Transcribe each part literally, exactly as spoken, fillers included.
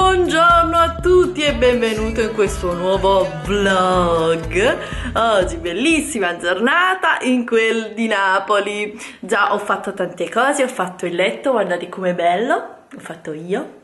Buongiorno a tutti e benvenuto in questo nuovo vlog. Oggi bellissima giornata in quel di Napoli. Già ho fatto tante cose, ho fatto il letto, guardate com'è bello, l'ho fatto io.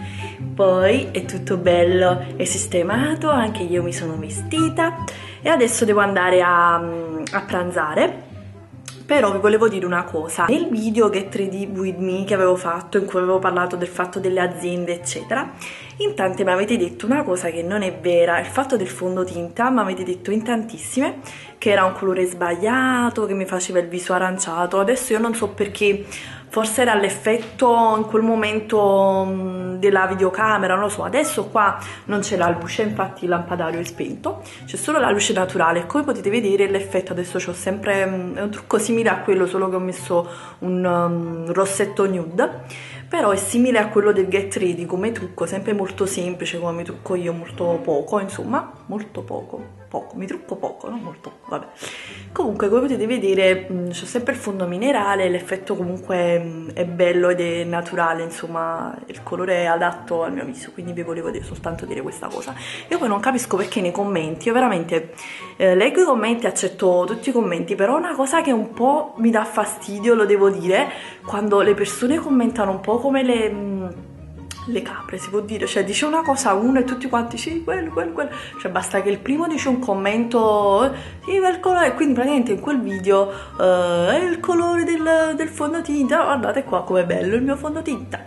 Poi è tutto bello e sistemato, anche io mi sono vestita e adesso devo andare a, a pranzare. Però vi volevo dire una cosa, nel video Get Ready With Me che avevo fatto, in cui avevo parlato del fatto delle aziende eccetera, in tante mi avete detto una cosa che non è vera, il fatto del fondotinta, mi avete detto in tantissime che era un colore sbagliato, che mi faceva il viso aranciato. Adesso io non so perché, forse era l'effetto in quel momento della videocamera, non lo so. Adesso qua non c'è la luce, infatti il lampadario è spento, c'è solo la luce naturale. Come potete vedere l'effetto adesso c'ho sempre, è un trucco simile a quello, solo che ho messo un um, rossetto nude, però è simile a quello del Get Ready come trucco, sempre molto semplice come mi trucco io, molto poco, insomma, molto poco, poco, mi trucco poco, non molto, vabbè. Comunque come potete vedere c'ho sempre il fondo minerale, l'effetto comunque mh, è bello ed è naturale, insomma, il colore è adatto al mio viso, quindi vi volevo dire, soltanto dire questa cosa. Io poi non capisco perché nei commenti, io veramente eh, leggo i commenti, accetto tutti i commenti, però una cosa che un po' mi dà fastidio, lo devo dire, quando le persone commentano un po' come le, mh, le capre, si può dire, cioè dice una cosa uno e tutti quanti sì, quello, quello, quello, cioè basta che il primo dice un commento, sì, il colore, quindi praticamente in quel video uh, è il colore del, del fondotinta, guardate qua com'è bello il mio fondotinta.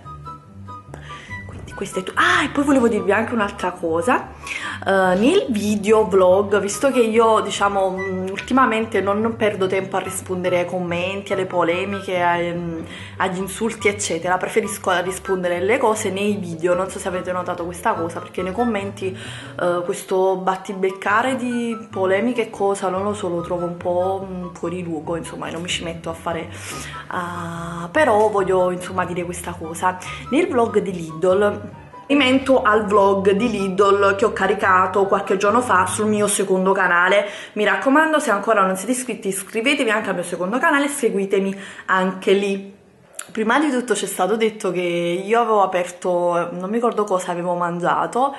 Questo è tutto. Ah, e poi volevo dirvi anche un'altra cosa, uh, nel video vlog, visto che io diciamo ultimamente non perdo tempo a rispondere ai commenti, alle polemiche, ai, um, agli insulti eccetera, preferisco rispondere alle cose nei video. Non so se avete notato questa cosa, perché nei commenti uh, questo battibeccare di polemiche e cosa, non lo so, lo trovo un po' um, fuori luogo, insomma, e non mi ci metto a fare, uh, però voglio insomma dire questa cosa. Nel vlog di Lidl, riferimento al vlog di Lidl che ho caricato qualche giorno fa sul mio secondo canale, mi raccomando, se ancora non siete iscritti iscrivetevi anche al mio secondo canale e seguitemi anche lì. Prima di tutto c'è stato detto che io avevo aperto, non mi ricordo cosa avevo mangiato,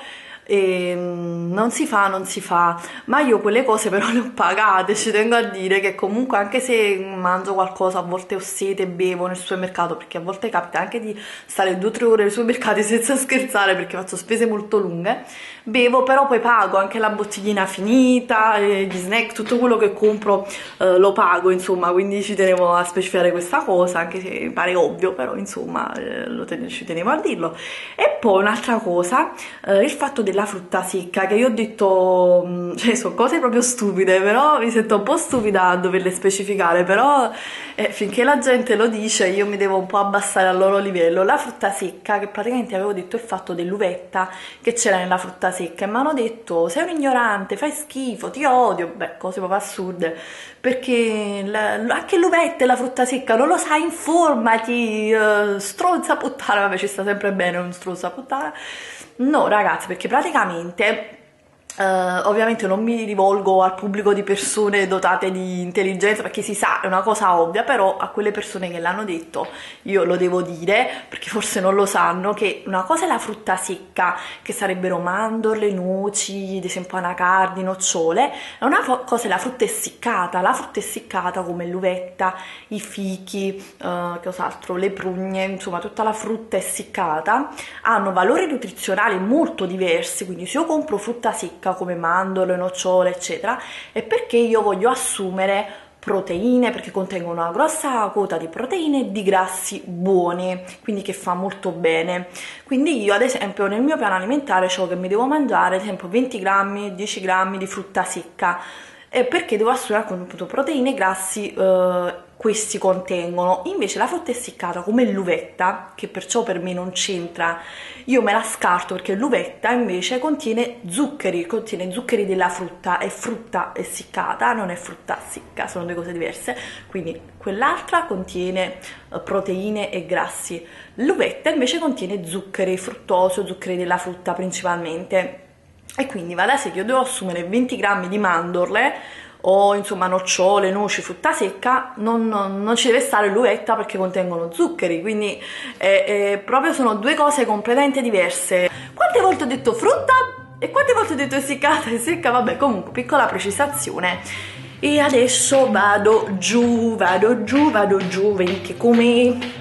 e non si fa, non si fa, ma io quelle cose però le ho pagate. Ci tengo a dire che comunque anche se mangio qualcosa, a volte ho sete e bevo nel supermercato, perché a volte capita anche di stare due o tre ore nei supermercati senza scherzare, perché faccio spese molto lunghe, bevo, però poi pago anche la bottiglina finita, gli snack, tutto quello che compro eh, lo pago, insomma, quindi ci tenevo a specificare questa cosa, anche se mi pare ovvio, però insomma eh, lo ten ci tenevo a dirlo. E poi un'altra cosa, eh, il fatto del la frutta secca, che io ho detto, cioè sono cose proprio stupide, però mi sento un po' stupida a doverle specificare, però eh, finché la gente lo dice io mi devo un po' abbassare al loro livello. La frutta secca, che praticamente avevo detto il fatto dell'uvetta che c'era nella frutta secca, e mi hanno detto sei un ignorante, fai schifo, ti odio, beh, cose proprio assurde, perché la, anche l'uvetta e la frutta secca non lo sai, informati, uh, stronza puttana, vabbè, ci sta sempre bene un stronza puttana. No ragazzi, perché praticamente Uh, ovviamente non mi rivolgo al pubblico di persone dotate di intelligenza, perché si sa, è una cosa ovvia, però a quelle persone che l'hanno detto io lo devo dire, perché forse non lo sanno, che una cosa è la frutta secca, che sarebbero mandorle, noci, ad esempio anacardi, nocciole, e una cosa è la frutta essiccata. La frutta essiccata come l'uvetta, i fichi, uh, che cos'altro, le prugne, insomma tutta la frutta essiccata hanno valori nutrizionali molto diversi, quindi se io compro frutta secca come mandorle, nocciole eccetera, è perché io voglio assumere proteine, perché contengono una grossa quota di proteine e di grassi buoni, quindi che fa molto bene. Quindi io ad esempio nel mio piano alimentare so che mi devo mangiare ad esempio venti grammi, dieci grammi di frutta secca, eh, perché devo assumere appunto proteine e grassi eh, questi contengono. Invece la frutta essiccata come l'uvetta, che perciò per me non c'entra, io me la scarto, perché l'uvetta invece contiene zuccheri, contiene zuccheri della frutta, è frutta essiccata, non è frutta secca, sono due cose diverse, quindi quell'altra contiene proteine e grassi, l'uvetta invece contiene zuccheri fruttosi, zuccheri della frutta principalmente. E quindi va da sé che io devo assumere venti grammi di mandorle o insomma nocciole, noci, frutta secca, non, non, non ci deve stare l'uvetta perché contengono zuccheri, quindi eh, eh, proprio sono due cose completamente diverse. Quante volte ho detto frutta e quante volte ho detto essiccata e secca? Vabbè, comunque piccola precisazione. E adesso vado giù, vado giù, vado giù, vedi che come...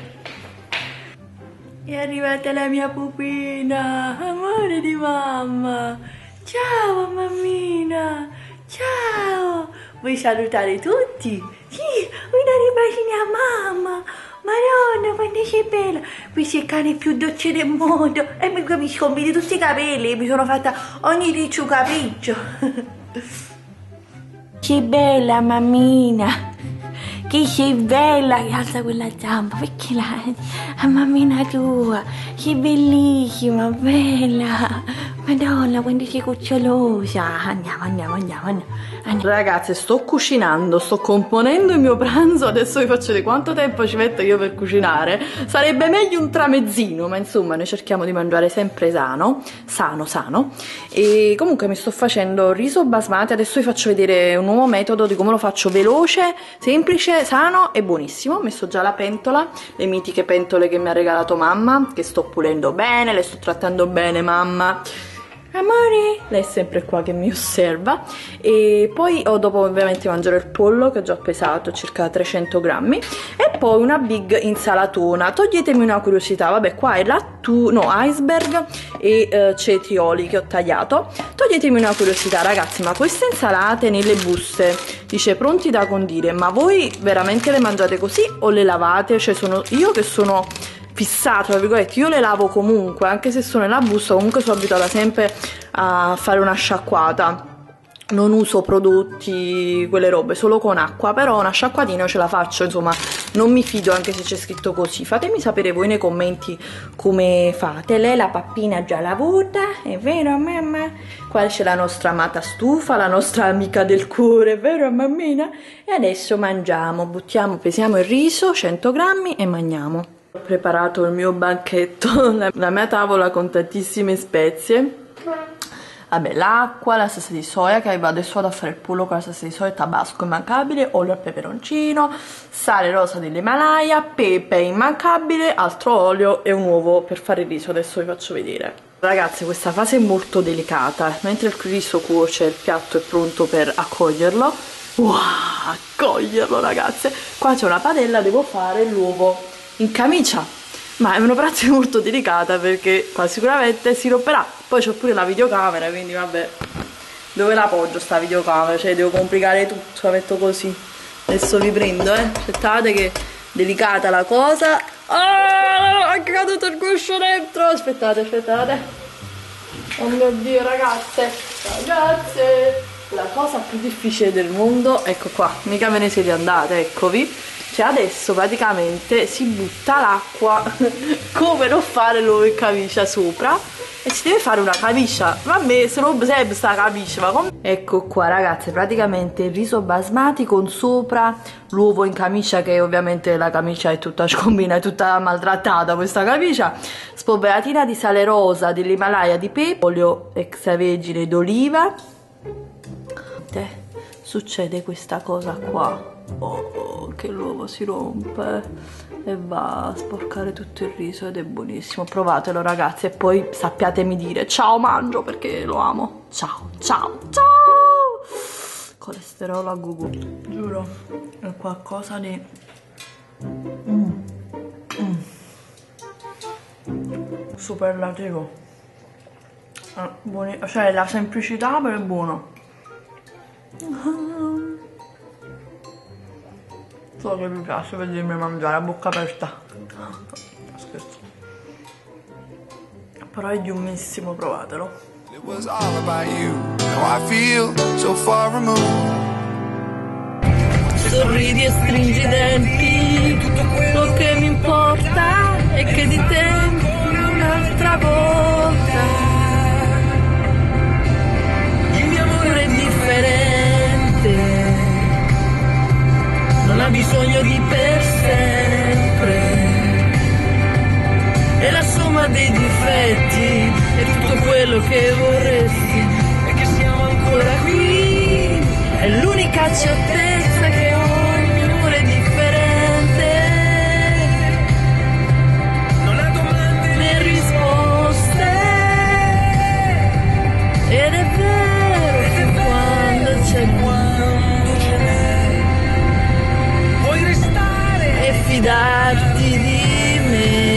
È arrivata la mia pupina, amore di mamma. Ciao mammina, ciao. Vuoi salutare tutti? Sì, vuoi dare i bacini a mamma? Madonna, quanto sei bella. Questo è il cane più dolce del mondo. E mi, mi scombiti tutti i capelli, mi sono fatta ogni riccio capriccio. Sei bella mammina. Che sei bella, che alza quella zampa, perché la, la mammina tua, sei bellissima, bella, madonna quando sei cucciolosa, andiamo, andiamo, andiamo, andiamo. Ragazze, sto cucinando, sto componendo il mio pranzo, adesso vi faccio vedere quanto tempo ci metto io per cucinare, sarebbe meglio un tramezzino, ma insomma noi cerchiamo di mangiare sempre sano, sano, sano, e comunque mi sto facendo riso basmati, adesso vi faccio vedere un nuovo metodo di come lo faccio veloce, semplice, sano e buonissimo. Ho messo già la pentola, le mitiche pentole che mi ha regalato mamma, che sto pulendo bene, le sto trattando bene mamma. Amore, lei è sempre qua che mi osserva. E poi ho, dopo ovviamente mangerò il pollo che ho già pesato, circa trecento grammi, e poi una big insalatona. Toglietemi una curiosità, vabbè, qua è lattu, no, iceberg e eh, cetrioli che ho tagliato. Toglietemi una curiosità, ragazzi, ma queste insalate nelle buste dice pronti da condire, ma voi veramente le mangiate così o le lavate? Cioè sono io che sono fissata, tra virgolette, io le lavo comunque, anche se sono nella busta, comunque sono abituata sempre a fare una sciacquata, non uso prodotti, quelle robe, solo con acqua, però una sciacquatina ce la faccio, insomma non mi fido anche se c'è scritto così. Fatemi sapere voi nei commenti come fate. Lei la pappina già lavata, è vero mamma? Qua c'è la nostra amata stufa, la nostra amica del cuore, è vero mammina? E adesso mangiamo, buttiamo, pesiamo il riso, cento grammi e mangiamo. Ho preparato il mio banchetto, la, la mia tavola con tantissime spezie. Vabbè, l'acqua, la salsa di soia, che adesso vado a fare il pollo con la salsa di soia, tabasco immancabile, olio al peperoncino, sale rosa dell'Himalaya, pepe immancabile, altro olio e un uovo per fare il riso. Adesso vi faccio vedere. Ragazzi, questa fase è molto delicata. Mentre il riso cuoce, il piatto è pronto per accoglierlo. Wow, accoglierlo ragazze. Qua c'è una padella, devo fare l'uovo in camicia, ma è un'operazione molto delicata perché qua sicuramente si romperà. Poi c'ho pure la videocamera, quindi vabbè, dove la appoggio sta videocamera? Cioè devo complicare tutto, la metto così. Adesso vi prendo, eh, aspettate che è delicata la cosa. Ah, è caduto il guscio dentro, aspettate, aspettate. Oh mio Dio ragazze, ragazze, la cosa più difficile del mondo, ecco qua, mica ve ne siete andate, eccovi. Cioè adesso praticamente si butta l'acqua come non fare l'uovo in camicia sopra e si deve fare una camicia. Vabbè, se non serve sta camicia, ma come... Ecco qua ragazze, praticamente il riso basmati con sopra l'uovo in camicia, che ovviamente la camicia è tutta scombina, è tutta maltrattata questa camicia, spolveratina di sale rosa dell'Himalaya di pepe, olio extravergine d'oliva. Succede questa cosa qua. Oh, che l'uovo si rompe e va a sporcare tutto il riso ed è buonissimo. Provatelo ragazzi e poi sappiatemi dire ciao, mangio perché lo amo. Ciao, ciao, ciao. Colesterolo a gugu, giuro, è qualcosa di mm. Mm. superlativo. Eh, buoni... cioè la semplicità però è buono. So che vi piace vedermi mangiare a bocca aperta. Scherzo. Però è giumissimo, provatelo. Sorridi e stringi i denti, tutto quello che mi importa è che di te un'altra volta. Il mio amore è differente, non ha bisogno di per sempre, è la somma dei difetti, è tutto quello che vorresti, e che siamo ancora qui, è l'unica certezza che ogni amore è differente, non ha domande né risposte, ed è vero fin quando ce n'è, puoi restare e fidarti di me.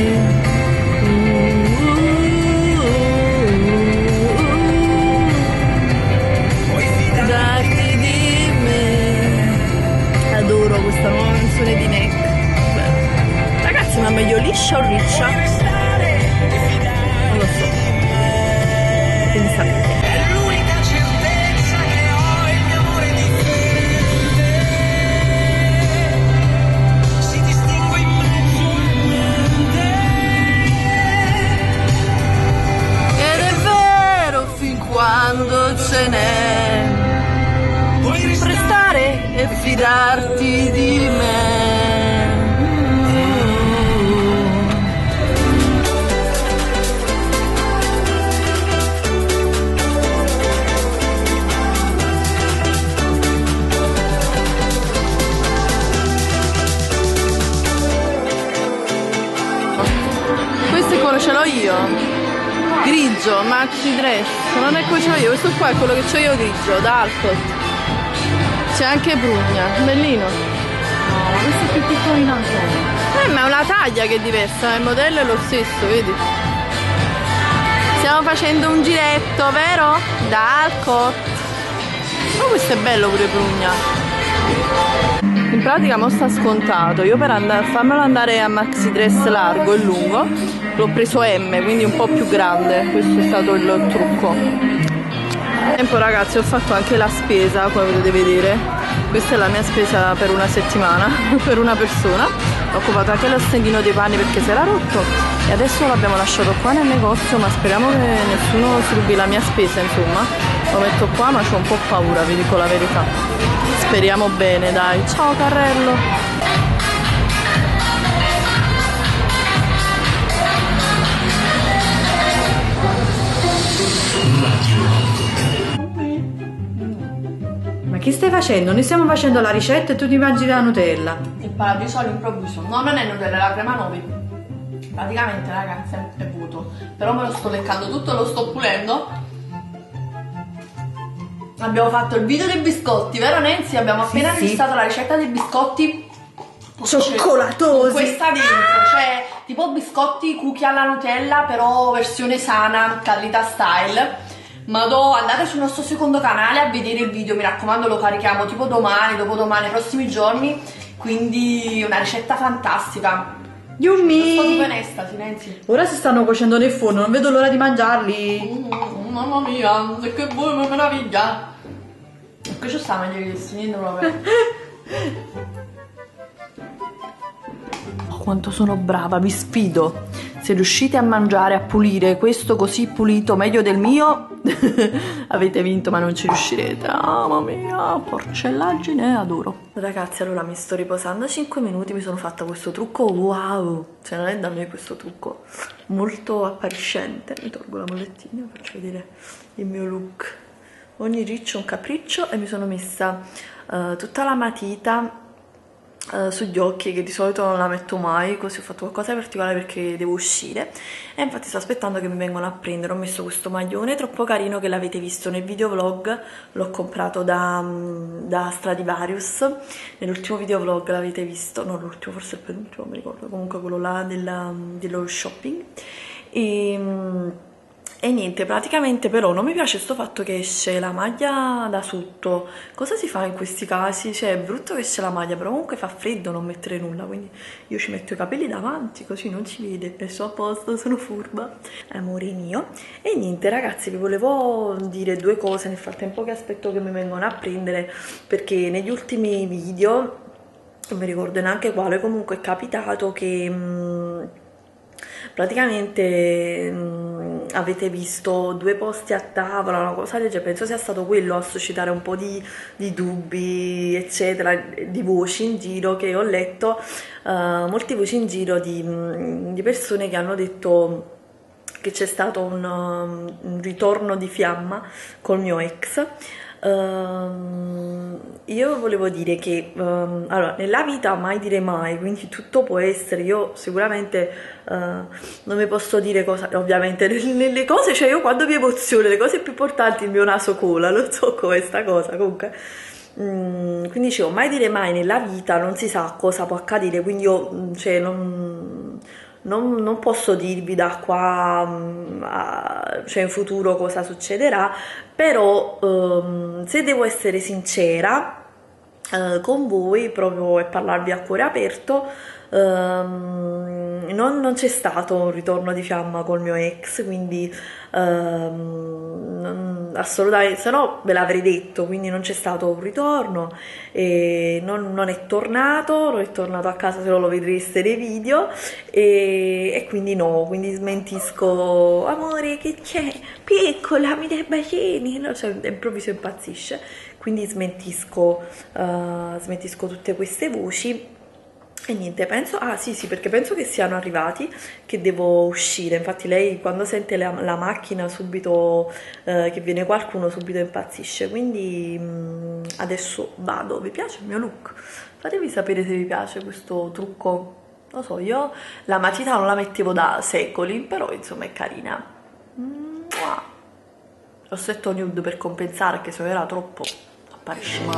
Questa nuova canzone di Neck. Beh. Ragazzi, ma meglio liscia o riccia? Non lo so. Quindi sapete. È l'unica certezza che ho, il mio amore differente si distingue in mezzo al niente, ed è vero fin quando ce n'è, puoi prestare e fidarti di me. Questo è quello ce l'ho io, grigio, maxi dress. Non è quello ce l'ho io, questo qua è quello che c'ho io grigio, da Alcott. C'è anche Brugna, bellino. No, ma questo è più piccolino anche. Eh, ma è una taglia che è diversa, il modello è lo stesso, vedi? Stiamo facendo un giretto, vero? Da Alcott. Oh, questo è bello pure Brugna. In pratica mo sta scontato. Io per andare, farmelo andare a maxi dress largo e lungo l'ho preso M, quindi un po' più grande. Questo è stato il trucco. Tempo ragazzi, ho fatto anche la spesa, come potete vedere. Questa è la mia spesa per una settimana per una persona. Ho occupato anche lo stendino dei panni perché si era rotto e adesso l'abbiamo lasciato qua nel negozio, ma speriamo che nessuno si rubi la mia spesa, insomma. Lo metto qua, ma c'ho un po' paura, vi dico la verità. Speriamo bene, dai. Ciao carrello. Che stai facendo? Noi stiamo facendo la ricetta e tu ti mangi la Nutella. Il paradiso all'improvviso. No, non è Nutella, è la crema Novi. Praticamente ragazzi è vuoto. Però me lo sto leccando tutto, lo sto pulendo. Abbiamo fatto il video dei biscotti, vero Nancy? Abbiamo appena sì, registrato sì. la ricetta dei biscotti cioccolatosi. Questa dentro, cioè tipo biscotti cookie alla Nutella, però versione sana, Callita style. Madò, andate sul nostro secondo canale a vedere il video, mi raccomando, lo carichiamo tipo domani, dopodomani, nei prossimi giorni, quindi una ricetta fantastica. Yummy! Sto super in estasi, Nancy. Ora si stanno cuocendo nel forno, non vedo l'ora di mangiarli. Mm, mamma mia, che buona meraviglia! E qui ci sta meglio che si niente proprio. Oh, quanto sono brava, vi sfido. Se riuscite a mangiare, a pulire questo così pulito meglio del mio, avete vinto, ma non ci riuscirete. Ah, mamma mia, porcellaggine, adoro. Ragazzi, allora mi sto riposando cinque minuti, mi sono fatta questo trucco, wow! Cioè non è da me questo trucco, molto appariscente. Mi tolgo la mollettina, faccio vedere il mio look. Ogni riccio un capriccio, e mi sono messa uh, tutta la matita Uh, sugli occhi, che di solito non la metto mai, così ho fatto qualcosa di particolare perché devo uscire, e infatti sto aspettando che mi vengano a prendere. Ho messo questo maglione troppo carino che l'avete visto nel video vlog, l'ho comprato da, da Stradivarius, nell'ultimo video vlog l'avete visto, no l'ultimo, forse il penultimo, non mi ricordo, comunque quello là della, dello shopping. E E niente, praticamente però non mi piace sto fatto che esce la maglia da sotto. Cosa si fa in questi casi? Cioè è brutto che esce la maglia, però comunque fa freddo non mettere nulla, quindi io ci metto i capelli davanti così non si vede, e sto a posto, sono furba, amore mio. E niente ragazzi, vi volevo dire due cose nel frattempo che aspetto che mi vengano a prendere, perché negli ultimi video, non mi ricordo neanche quale, comunque è capitato che mh, praticamente mh, avete visto due posti a tavola, una cosa del genere, penso sia stato quello a suscitare un po' di, di dubbi eccetera, di voci in giro che ho letto, uh, molte voci in giro di, di persone che hanno detto che c'è stato un, un ritorno di fiamma col mio ex. Um, io volevo dire che um, allora, nella vita mai dire mai, quindi tutto può essere. Io sicuramente uh, non mi posso dire cosa, ovviamente nelle cose, cioè io quando mi emoziono le cose più importanti il mio naso cola, non so come sta cosa comunque. Mm, quindi dicevo, mai dire mai nella vita, non si sa cosa può accadere, quindi io cioè, non, non, non posso dirvi da qua a, cioè in futuro cosa succederà, però um, se devo essere sincera uh, con voi proprio e parlarvi a cuore aperto, um, non, non c'è stato un ritorno di fiamma col mio ex, quindi um, non, assolutamente, se no ve l'avrei detto, quindi non c'è stato un ritorno e non, non è tornato, non è tornato a casa, se non lo vedreste nei video, e, e quindi no, quindi smentisco, amore che c'è, piccola mi dai bacini, no? Cioè improvviso impazzisce, quindi smentisco, uh, smentisco tutte queste voci. E niente, penso, ah sì sì, perché penso che siano arrivati, che devo uscire, infatti lei quando sente la, la macchina subito, eh, che viene qualcuno, subito impazzisce, quindi mh, adesso vado. Vi piace il mio look? Fatemi sapere se vi piace questo trucco, lo so, io la matita non la mettevo da secoli, però insomma è carina. Mua. Rossetto nude per compensare, che se no era troppo appariscente.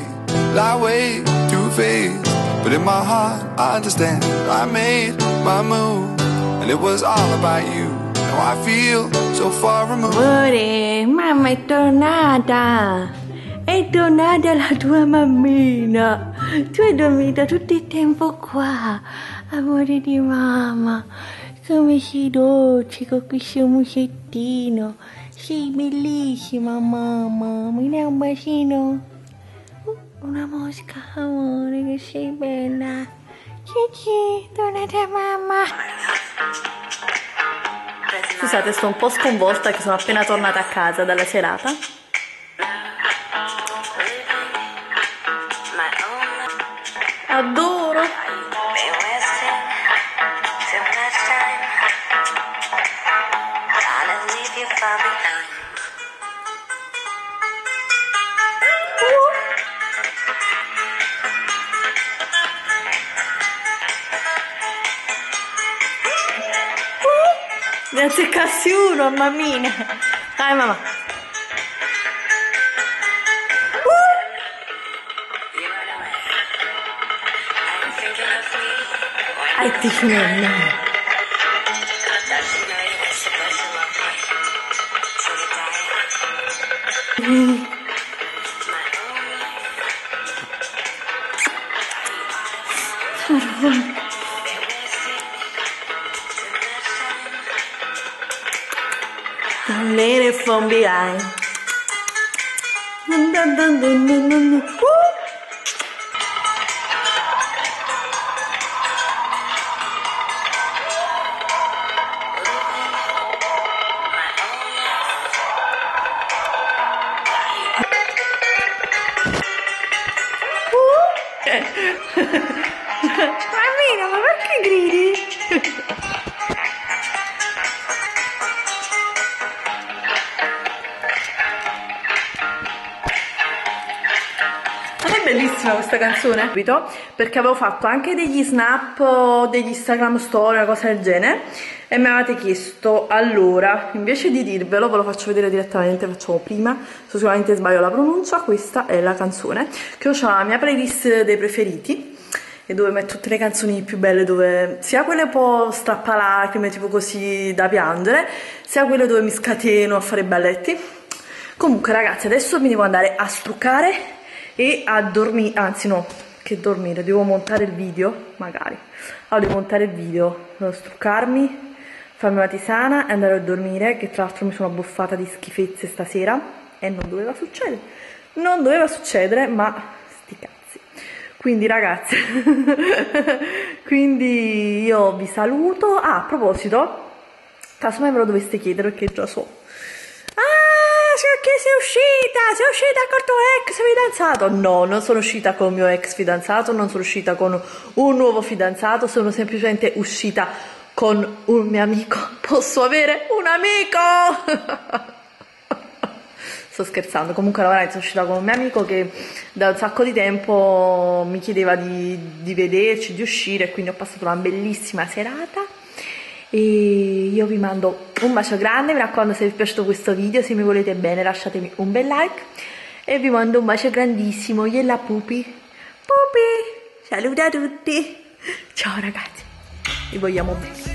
But in my heart, I understand. I made my move, and it was all about you. Now I feel so far removed. Amore, mamma è tornata. È tornata la tua mammina. Tu hai dormito tutto il tempo qua. Amore di mamma, come sei dolce con questo musettino. Sei bellissima, mamma. Mi dai un bacino? Una mosca, amore, che sei bella. Cici, tornate mamma. Scusate, sto un po' sconvolta che sono appena tornata a casa dalla serata. Adoro. Ne azzeccassi uno, mammina. Dai, mamma. Uh! Ai, ti finendo. Mm. Lady from behind. Dun, dun, dun, dun, dun, dun. Uh! Mammina, ma perché gridi? Bellissima questa canzone, perché avevo fatto anche degli snap o degli Instagram story, una cosa del genere, e mi avete chiesto, allora invece di dirvelo ve lo faccio vedere direttamente, facciamo prima, sicuramente sbaglio la pronuncia. Questa è la canzone che ho la mia playlist dei preferiti, e dove metto tutte le canzoni più belle, dove sia quelle un po' strappalacrime, tipo così da piangere, sia quelle dove mi scateno a fare balletti. Comunque ragazzi, adesso mi devo andare a struccare e a dormire, anzi no, che dormire, devo montare il video, magari, allora devo montare il video, devo struccarmi, farmi una tisana e andare a dormire, che tra l'altro mi sono abbuffata di schifezze stasera e non doveva succedere, non doveva succedere, ma sti cazzi. Quindi ragazzi, quindi io vi saluto. Ah, a proposito, casomai ve lo doveste chiedere perché già so. Che sei uscita, sei uscita col tuo ex fidanzato? No, non sono uscita con il mio ex fidanzato, non sono uscita con un nuovo fidanzato, sono semplicemente uscita con un mio amico. Posso avere un amico? sto scherzando. Comunque ora sono uscita con un mio amico che da un sacco di tempo mi chiedeva di, di vederci, di uscire, quindi ho passato una bellissima serata e io vi mando un bacio grande. Mi raccomando, se vi è piaciuto questo video, se mi volete bene lasciatemi un bel like e vi mando un bacio grandissimo. Yella pupi, pupi, saluta a tutti, ciao ragazzi, vi vogliamo bene.